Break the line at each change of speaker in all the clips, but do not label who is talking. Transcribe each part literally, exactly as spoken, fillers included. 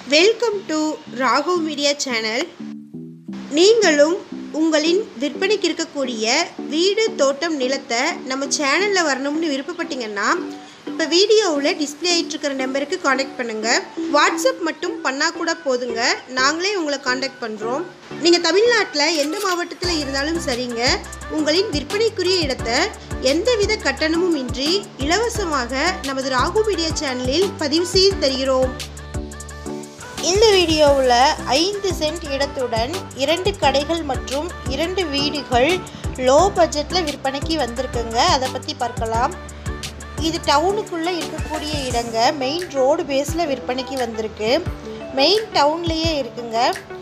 Welcome to Raghav media channel. நீங்களும் உங்களின் விற்பனைக்கு இருக்கக்கூடிய வீடு தோட்டம் நிலத்தை நம்ம சேனலில் வரணும்னு விருப்பப்பட்டீங்கன்னா இப்போ வீடியோவில் டிஸ்பிளே ஆகிட்டு இருக்கிற நம்பருக்கு காண்டாக்ட் பண்ணுங்கள். வாட்ஸ்அப் மட்டும் பண்ணால் கூட போதுங்க, நாங்களே உங்களை காண்டாக்ட் பண்ணுறோம். நீங்கள் தமிழ்நாட்டில் எந்த மாவட்டத்தில் இருந்தாலும் சரிங்க, உங்களின் விற்பனைக்குரிய இடத்தை எந்தவித கட்டணமும் இன்றி இலவசமாக நமது ராகவ் மீடியா சேனலில் பதிவு செய்து தருகிறோம். இந்த வீடியோவில் ஐந்து சென்ட் இடத்துடன் இரண்டு கடைகள் மற்றும் இரண்டு வீடுகள் லோ பட்ஜெட்டில் விற்பனைக்கு வந்திருக்குங்க. அதை பற்றி பார்க்கலாம். இது டவுனுக்குள்ளே இருக்கக்கூடிய இடங்க, மெயின் ரோடு பேஸில் விற்பனைக்கு வந்திருக்கு. மெயின் டவுன்லேயே இருக்குங்க.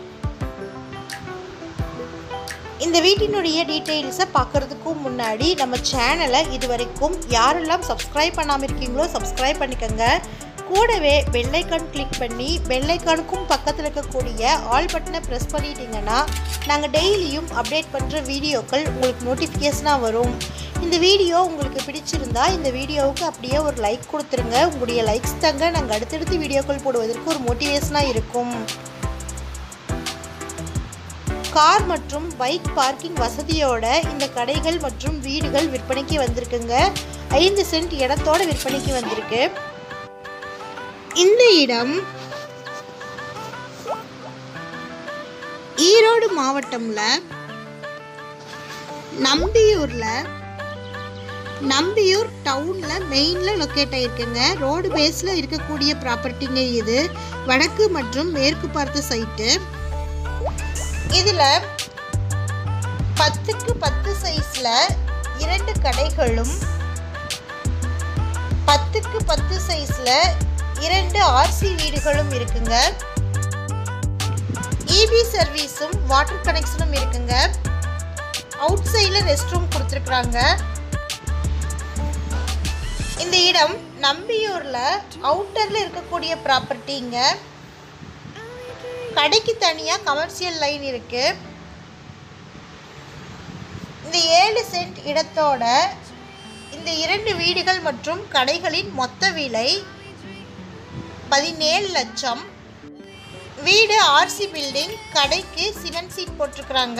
இந்த வீட்டினுடைய டீட்டெயில்ஸை பார்க்குறதுக்கும் முன்னாடி நம்ம சேனலை இது வரைக்கும் யாரெல்லாம் சப்ஸ்கிரைப் பண்ணாமல் இருக்கீங்களோ சப்ஸ்கிரைப் பண்ணிக்கோங்க. கூடவே பெல்லைக்கான் கிளிக் பண்ணி பெல்லைக்கானுக்கும் பக்கத்தில் இருக்கக்கூடிய ஆல் பட்டனை ப்ரெஸ் பண்ணிட்டீங்கன்னா நாங்கள் டெய்லியும் அப்டேட் பண்ணுற வீடியோக்கள் உங்களுக்கு நோட்டிஃபிகேஷனாக வரும். இந்த வீடியோ உங்களுக்கு பிடிச்சிருந்தா இந்த வீடியோவுக்கு அப்படியே ஒரு லைக் கொடுத்துருங்க. உங்களுடைய லைக்ஸ் தாங்க நாங்கள் அடுத்தடுத்து வீடியோக்கள் போடுவதற்கு ஒரு மோட்டிவேஷனாக இருக்கும். கார் மற்றும் பைக் பார்க்கிங் வசதியோட இந்த கடைகள் மற்றும் வீடுகள் விற்பனைக்கு வந்திருக்குங்க. ஐந்து சென்ட் இடத்தோட விற்பனைக்கு வந்திருக்கு. இந்த இடம் ஈரோடு மாவட்டம்ல நம்பியூர்ல நம்பியூர் டவுன்ல மெயின்ல லொக்கேட் ஆயிருக்குங்க. ரோடு பேஸ்ல இருக்கக்கூடிய ப்ராப்பர்ட்டிங்க இது. வடக்கு மற்றும் மேற்கு பார்த்த சைட்டு. இதுல பத்துக்கு பத்து சைஸ்ல இரண்டு கடைகளும் பத்துக்கு பத்து சைஸ்ல இரண்டு ஆர்சி வீடுகளும் இருக்குங்க. இபி சர்வீஸும் வாட்டர் கனெக்ஷனும் இருக்குங்க. அவுட் சைடில் ரெஸ்ட் ரூம் கொடுத்துருக்குறாங்க. இந்த இடம் நம்பியூர்ல அவுட்டர்ல இருக்கக்கூடிய ப்ராப்பர்ட்டிங்க. கடைக்கு தனியாக கமர்ஷியல் லைன் இருக்கு. இந்த ஏழு சென்ட் இடத்தோட இந்த இரண்டு வீடுகள் மற்றும் கடைகளின் மொத்த விலை பதினேழு லட்சம். வீடு ஆர்சி பில்டிங், கடைக்கு சிமெண்ட் சீட் போட்டிருக்கிறாங்க.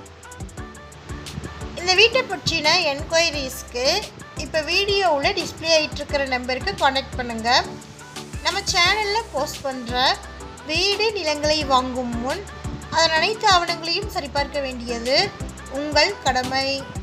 இந்த வீட்டை பற்றின என்கொயரிஸ்க்கு இப்போ வீடியோவில் டிஸ்பிளே ஆகிட்டு இருக்கிற நம்பருக்கு காண்டாக்ட் பண்ணுங்கள். நம்ம சேனலில் போஸ்ட் பண்ணுற வீடு நிலங்களை வாங்கும் முன் அதன் அனைத்து ஆவணங்களையும் சரிபார்க்க வேண்டியது உங்கள் கடமை.